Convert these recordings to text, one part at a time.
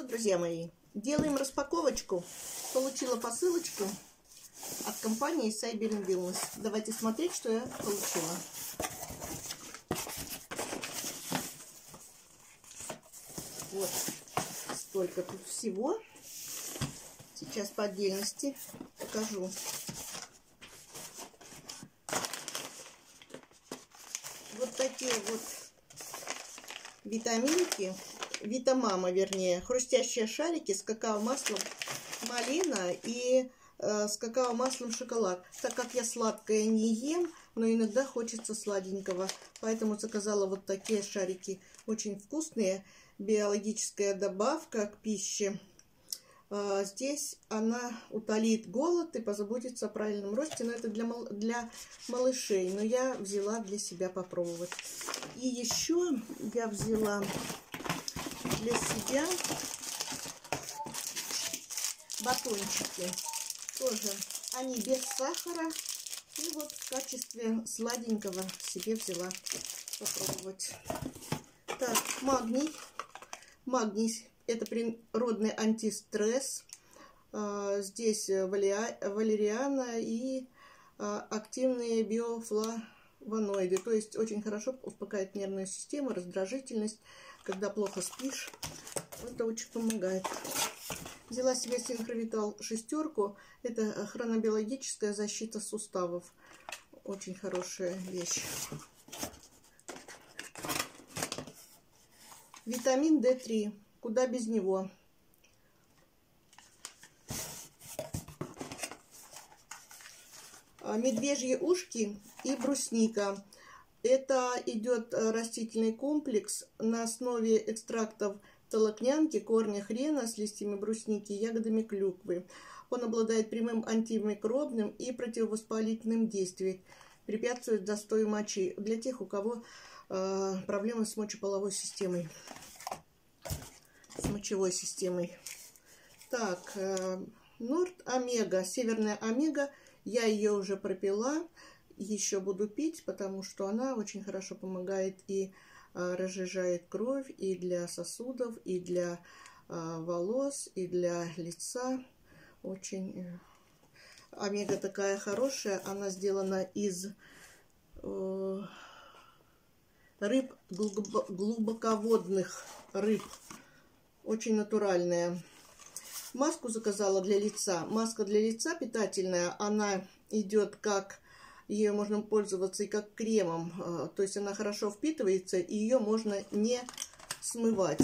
Друзья мои, делаем распаковочку. Получила посылочку от компании Siberian Wellness. Давайте смотреть, что я получила. Вот столько тут всего. Сейчас по отдельности покажу. Вот такие вот витаминки. Витамама, вернее, хрустящие шарики с какао-маслом малина и с какао-маслом шоколад. Так как я сладкое не ем, но иногда хочется сладенького, поэтому заказала вот такие шарики. Очень вкусные, биологическая добавка к пище. Здесь она утолит голод и позаботится о правильном росте, но это для малышей, но я взяла для себя попробовать. И еще я взяла для себя батончики. Тоже они без сахара. И вот в качестве сладенького себе взяла попробовать. Так, магний. Магний — это природный антистресс. Здесь валериана и активные биофлавоноиды. То есть очень хорошо успокаивает нервную систему, раздражительность. Когда плохо спишь, это очень помогает. Взяла себе Синхровитал 6. Это хронобиологическая защита суставов. Очень хорошая вещь. Витамин D3. Куда без него? Медвежьи ушки и брусника. Это идет растительный комплекс на основе экстрактов толокнянки, корня хрена с листьями брусники и ягодами клюквы. Он обладает прямым антимикробным и противовоспалительным действием, препятствует застою мочи для тех, у кого проблемы с мочеполовой системой, с мочевой системой. Так, Норд Омега, Северная Омега, я ее уже пропила. Еще буду пить, потому что она очень хорошо помогает и разжижает кровь и для сосудов, и для волос, и для лица. Очень омега такая хорошая. Она сделана из рыб, глубоководных рыб. Очень натуральная. Маску заказала для лица. Маска для лица питательная. Она идет как... Ее можно пользоваться и как кремом, то есть она хорошо впитывается, и ее можно не смывать.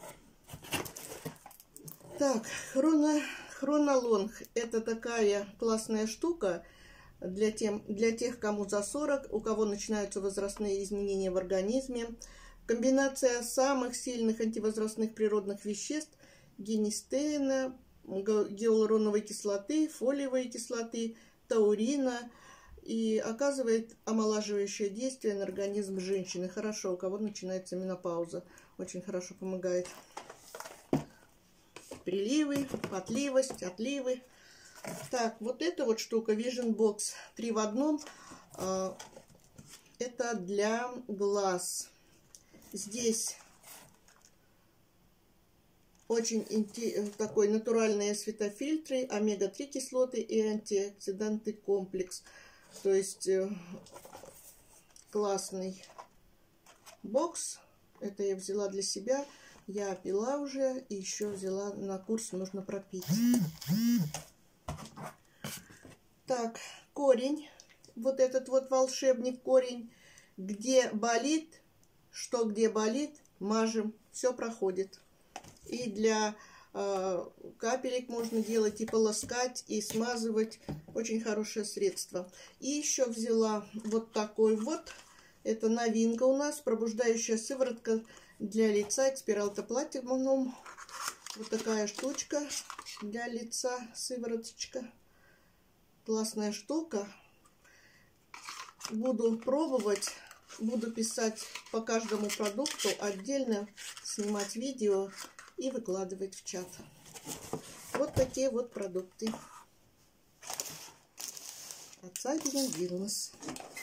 Так, хронолонг. Это такая классная штука для тех, кому за 40, у кого начинаются возрастные изменения в организме. Комбинация самых сильных антивозрастных природных веществ: генистеина, гиалуроновой кислоты, фолиевой кислоты, таурина. И оказывает омолаживающее действие на организм женщины. Хорошо, у кого начинается менопауза. Очень хорошо помогает. Приливы, потливость, отливы. Так, вот эта вот штука Vision Box 3 в 1. Это для глаз. Здесь очень такой натуральные светофильтры, омега-3 кислоты и антиоксиданты комплекс. То есть классный бокс. Это я взяла для себя. Я пила уже и еще взяла на курс, нужно пропить. Так, корень. Вот этот вот волшебник корень. Где болит, что где болит, мажем. Все проходит. И для капелек можно делать, и полоскать, и смазывать. Очень хорошее средство. И еще взяла вот такой вот. Это новинка у нас. Пробуждающая сыворотка для лица. Экспиралта Platinum. Вот такая штучка для лица. Сывороточка. Классная штука. Буду пробовать. Буду писать по каждому продукту отдельно. Снимать видео и выкладывать в чат. Вот такие вот продукты от Siberian Wellness.